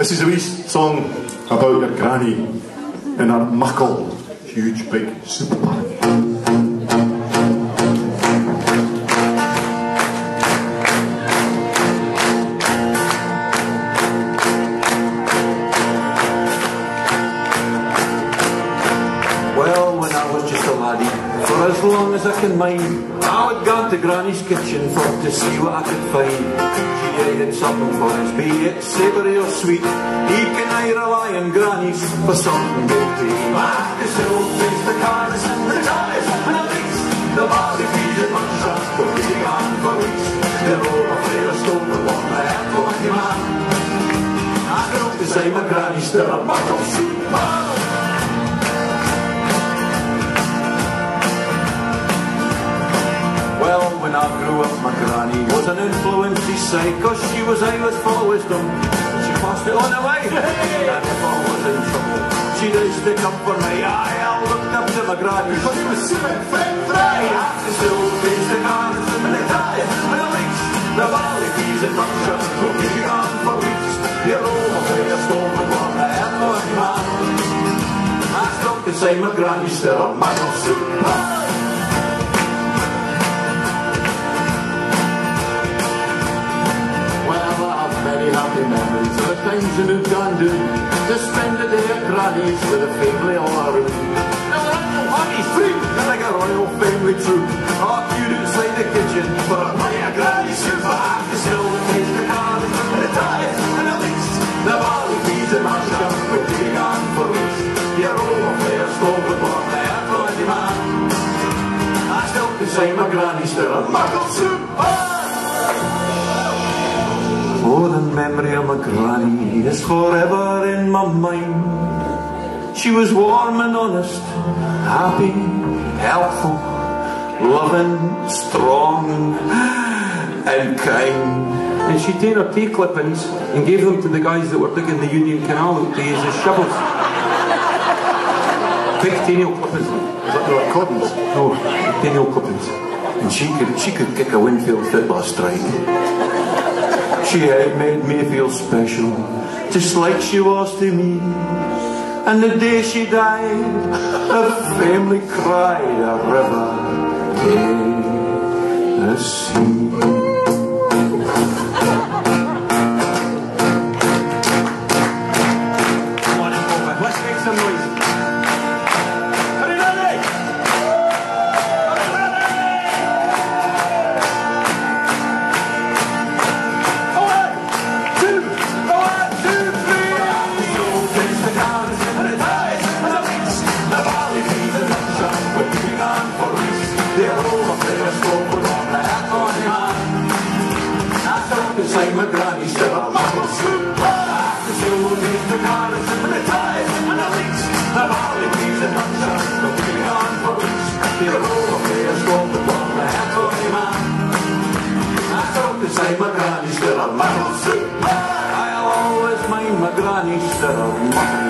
This is a wee song about your granny and her muckle, huge big soup bag. Well, when I was just a laddie, for as long as I can mind, I would go to Granny's kitchen for to see what I could find. She had something for us, be it savoury or sweet. He can I rely on Grannies for something good to eat. The silk face, the carrots and the tatties and the leeks, the barley peas and mushrooms, the big on for weeks. The aroma, frae, the stone, the one, the head, the lucky man. I know to say my Granny's still a muckle soup. Well, when I grew up, my granny was an influence, he say, cause she was ayeways full of wisdom. She passed it on away, and if I was in trouble, she'd stick up for me. I looked up to my granny, cause she was super frae. The silk face, the carrots and the tatties and the leeks, the barley peas and mushrooms, cooking on for weeks. The aroma, frae, the stone, the one, the head, the lucky man. I still can say my granny's still a muckle soup. Happy memories of the times in Uganda to spend a day at Grannies with a family all around. Now there ain't no parties free, they're like a royal family troop. Oh, queued inside the kitchen for a plate of Granny soup. I can still taste the carrots and the tatties and the leeks, the barley peas and mushrooms with being on for weeks. The aroma, frae, the stone, the one, the head, the lucky man. I still can say my Granny's still a muckle soup. Oh, the memory of my granny is forever in my mind. She was warm and honest, happy, helpful, loving, strong and kind. And she'd take her tea clippings and gave them to the guys that were digging the Union Canal out to use as shovels. Big tail clippings. Is that the clippings? No, tail clippings. And she could kick a Winfield football strike. She had made me feel special, just like she was to me. And the day she died, the family cried a river in the sea. Come on in, Boba, let's make some noise. Say my granny's still a muckle soup. The silk face, the carrots and the tatties and the leeks, the barley peas and mushrooms, the big on for weeks. The aroma, frae, the stone, the one, the head, the lucky man. I still can say my granny's still a muckle soup. I'll always mind my granny's still a muckle soup.